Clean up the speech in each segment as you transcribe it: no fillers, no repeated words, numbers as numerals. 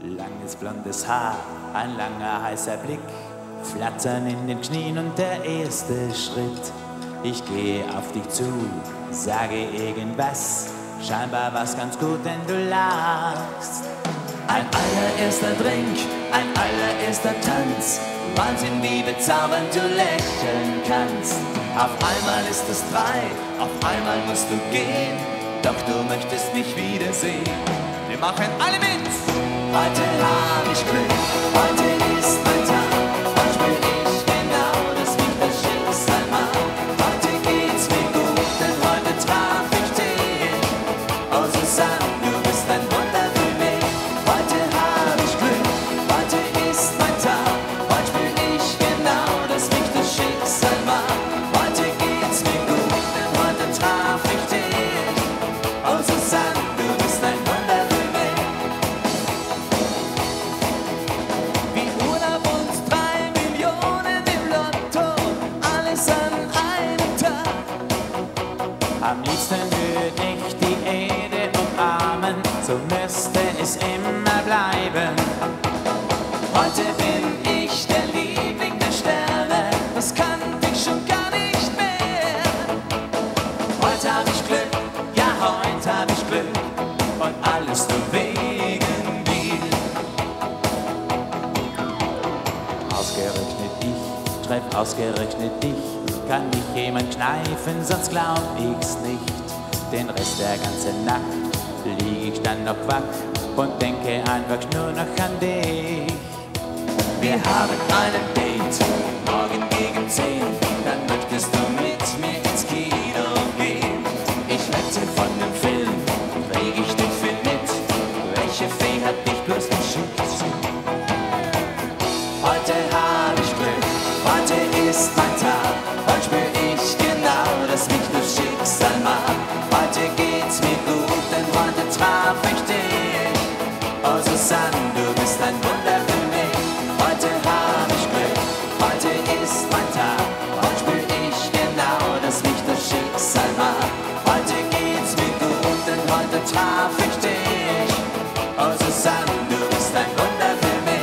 Langes blondes Haar, ein langer heißer Blick, Flattern in den Knien und der erste Schritt. Ich gehe auf dich zu, sage irgendwas, scheinbar war's ganz gut, denn du lachst. Ein allererster Drink, ein allererster Tanz, Wahnsinn, wie bezaubernd du lächeln kannst. Auf einmal ist es 3, auf einmal musst du gehen, doch du möchtest mich wiedersehen. Wir machen alle mit! Heute hab ich Glück, heute ist mein Tag, heute spür ich genau, dass mich das Schicksal macht. Heute geht's mir gut, denn heute traf ich dich. Oh Susanne, du bist ein Wunder für mich. Heute hab ich Glück, heute ist mein Tag, heute spür ich genau, dass mich das Schicksal macht. Heute geht's mir gut, denn heute traf ich dich. Oh Susanne, du bist ein Wunder für mich. Am liebsten würde ich die Erde umarmen, so müsste es immer bleiben. Heute bin ich der Liebling der Sterne, das kannte ich schon gar nicht mehr. Heute hab ich Glück, ja heute hab ich Glück, und alles nur wegen dir. Ausgerechnet ich, treff ausgerechnet dich. Kann mich jemand kneifen, sonst glaub ich's nicht. Den Rest der ganzen Nacht lieg ich dann noch wach und denke einfach nur noch an dich. Wir haben einen Date, morgen gegen 10, dann möchtest du mit mir ins Kino gehen. Ich wette, von dem Film krieg ich den Film mit, welche Fee hat dich bloß geschickt? Heute hab ich Glück, heute ist mein Tag. Heute spür ich genau, dass mich das Schicksal macht. Heute geht's mir gut, denn heute traf ich dich. Oh Susanne, du bist ein Wunder für mich. Heute hab ich Glück, heute ist mein Tag. Heute spür ich genau, dass mich das Schicksal macht. Heute geht's mir gut, denn heute traf ich dich. Oh Susanne, du bist ein Wunder für mich.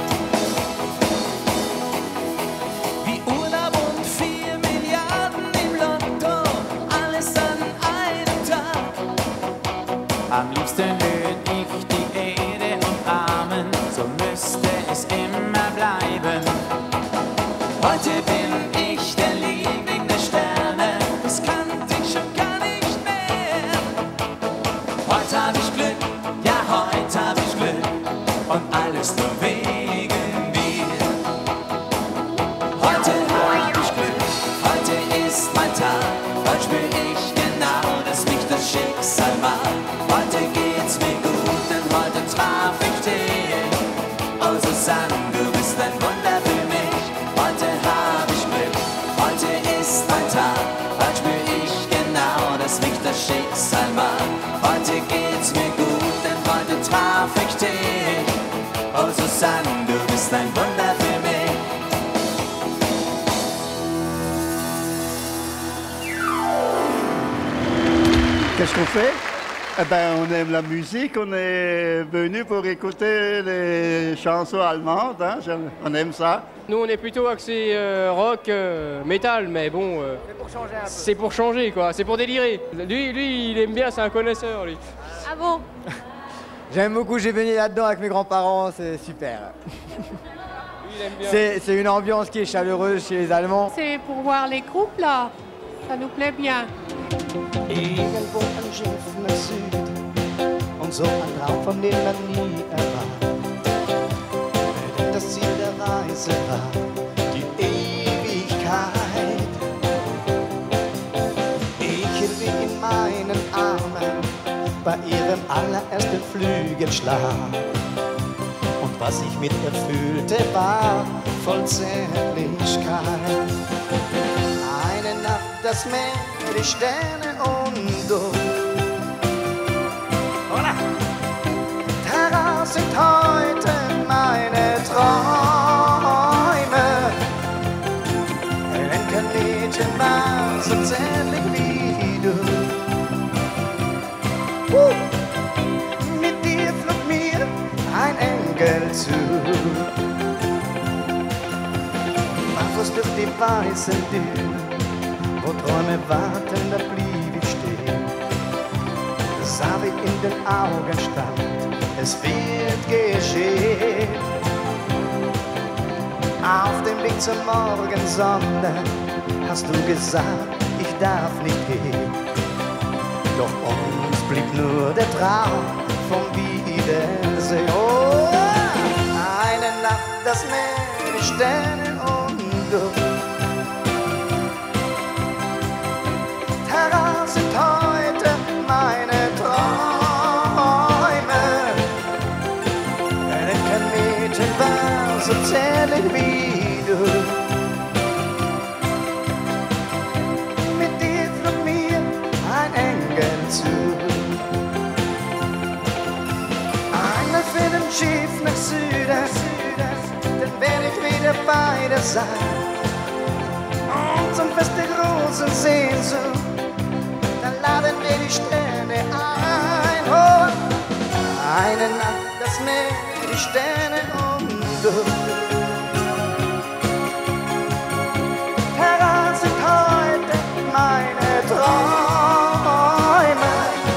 Am liebsten würd ich die Erde umarmen, so müsste es immer bleiben. Heute bin ich der Liebling der Sterne, das kannte ich schon gar nicht mehr. Heute hab ich Glück, ja heute hab ich Glück, und alles nur wegen dir. Heute hab ich Glück, heute ist mein Tag, heute spür ich genau, dass mich das Schicksal macht. Heute geht's mir gut, denn heute traf ich dich. Oh Susanne, du bist ein Wunder für mich. Heute hab ich Glück, heute ist mein Tag. Heute spür ich genau, dass mich das Schicksal macht. Heute geht's mir gut, denn heute traf ich dich. Oh Susanne, du bist ein Wunder für mich. Qu'est-ce qu'on fait? Eh ben, on aime la musique, on est venu pour écouter les chansons allemandes, hein? On aime ça. Nous, on est plutôt axé rock, métal, mais bon, C'est pour changer un peu. c'est pour changer, quoi, c'est pour délirer. Lui, il aime bien, c'est un connaisseur, lui. Ah bon? J'aime beaucoup, j'ai baigné là-dedans avec mes grands-parents, c'est super. Lui, il aime bien. C'est une ambiance qui est chaleureuse chez les Allemands. C'est pour voir les groupes là, ça nous plaît bien. Irgendwo ein Schiff nach Süden und so ein Traum, von dem man nie erfahren. Denn das Ziel der Reise war die Ewigkeit. Ich hielt sie in meinen Armen bei ihrem allerersten Flügelschlag. Und was ich mit ihr fühlte, war voll Zärtlichkeit. Eine Nacht, das Meer, die Sterne und du. Daraus sind heute meine Träume. Denn kein Mädchen war so zärtlich wie du. Mit dir flog mir ein Engel Engel zu. Barfuß durch die weißen Dünen, wo Träume warten, da blieb ich stehen. Sah wie in den Augen stand, es wird geschehen. Auf dem Weg zur Morgensonne hast du gesagt, ich darf nicht gehen. Doch uns blieb nur der Traum vom Wiedersehen. Oh, eine Nacht, das Meer, die Sterne und du. Heraus sind heute meine Träume. Wenn kein Mädchen war so zärtlich wie du. Mit dir flog mir ein Engel zu. Einmal für den Schiff nach Süden, dann werd ich wieder bei dir sein. Und zum Fest der großen Sehnsucht, dann laden wir die Sterne ein. Oh, eine Nacht, das Meer, die Sterne und du. Heraus sind heute meine Träume.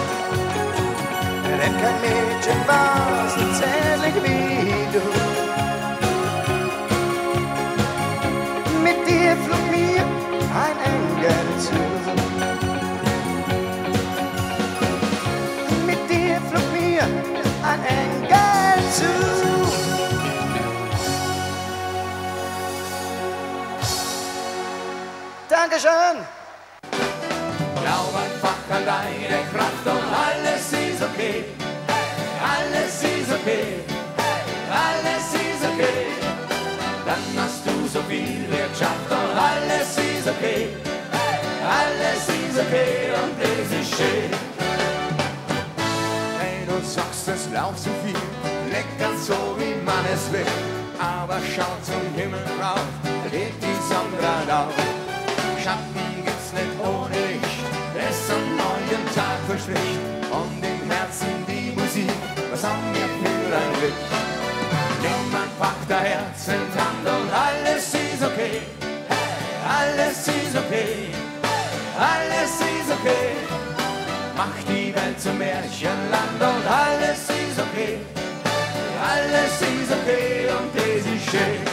Denn kein Mädchen war so zärtlich wie du. Mit dir flog mir ein Engel zu. Mit dir flog mir ein Engel zu. Dankeschön! Glaub einfach an deine Kraft und alles ist okay. Alles ist okay. Alles ist okay. Dann hast du so viel geschafft und alles ist okay. Alles ist okay und es ist schön. Hey, du sagst, es läuft so viel, lecker so wie man es will. Aber schau zum Himmel rauf, da geht die Sonne grad auf. Schatten gibt's nicht ohne Licht, es am neuen Tag verspricht. Und im Herzen die Musik, was haben wir für ein Glück. Nimm einfach dein Herz in die Hand und alles ist okay. Hey, alles ist okay. Alles ist okay. Mach die Welt zum Märchenland und alles ist okay. Alles ist okay und es ist schön.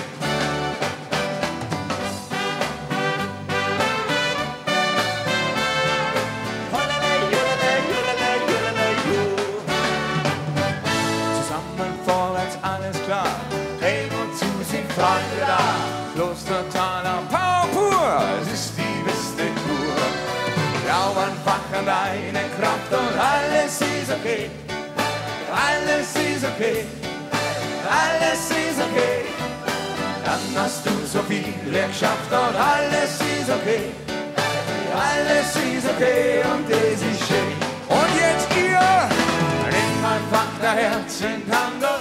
Zusammen vorwärts, alles klar. Hey, wozu sind Freunde da? Klostertaler Power pur, es ist die beste Kur. Glaub einfach an deine Kraft und alles ist okay. Alles ist okay. Alles ist okay. Dann hast du so viel geschafft und alles ist okay. Alles ist okay und es ist schön. Und jetzt ihr, nimm einfach dein Herz in die Hand und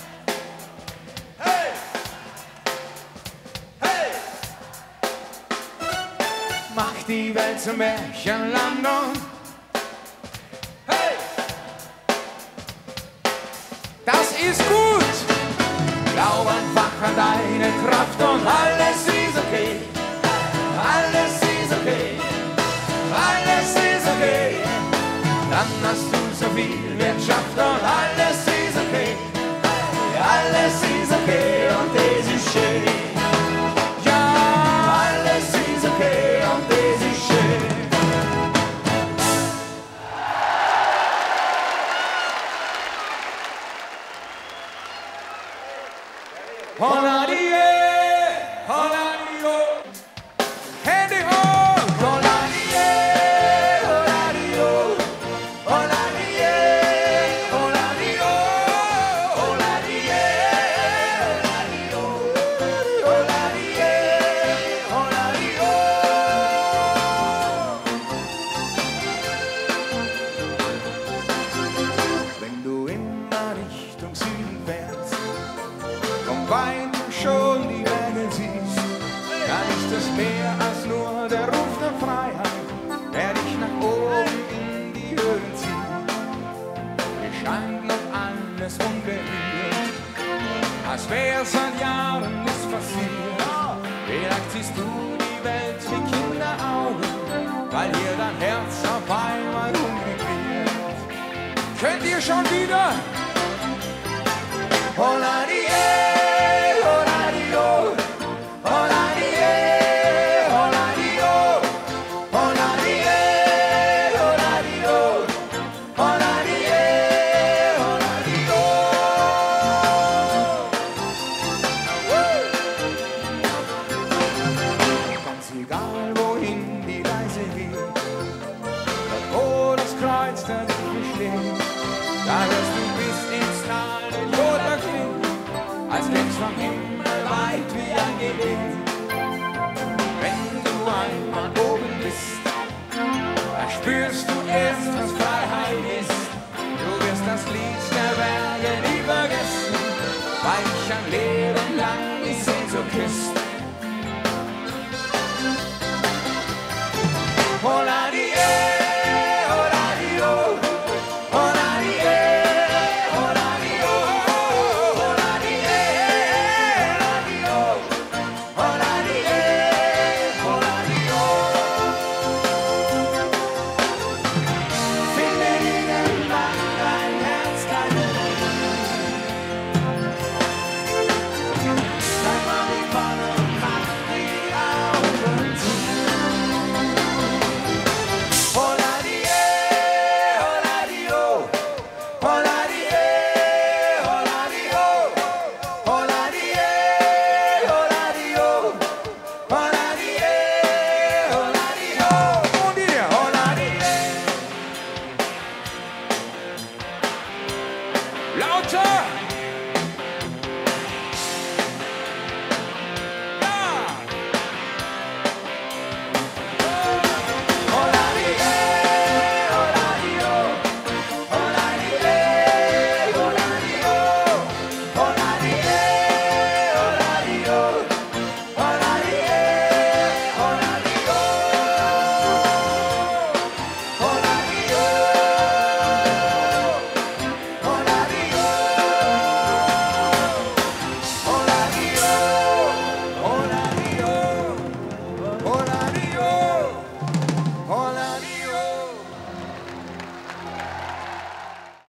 hey! Hey! Mach die Welt zum Märchenland und hey! Das ist gut! Glaub einfach an deine Kraft und alles ist okay. Alles ist okay. Alles ist okay. Dann hast du so viel geschafft und alles ist okay. Alles ist okay und es ist schön. Ja, alles ist okay und es ist schön. Hola-die-eh, hola-die-oh. Hände hoch! Hola-die-eh, hola-die-oh. Hola-die-eh, hola-die-oh. Hola-die-eh, hola-die-oh. Hola-die-eh, hola-die-oh. Wenn du immer Richtung Süden fährst, weit schon die Wege siehst, dann ist es mehr als nur der Ruf der Freiheit, der dich nach oben in die Höhen zieht. Mir scheint noch alles unberührt, als wär seit Jahren nichts passiert. Vielleicht siehst du die Welt wie Kinderaugen, weil hier dein Herz auf einmal hungrig wird. Könnt ihr schon wieder? Holadi, holadi, oh, holadi, holadi, oh, holadi, holadi, oh, holadi, holadi, oh. Ganz egal, wohin die Reise geht, dort wo das Kreuz der Liebe steht, da hörst du bis ins Tal den Jodler klingen, als gäb's vom Himmel weit wie ein Gebet. Wenn du einmal oben bist, da spürst du erst, was Freiheit ist. Du wirst das Lied der Berge nie vergessen, weil dich ein Leben lang die Sehnsucht küsst.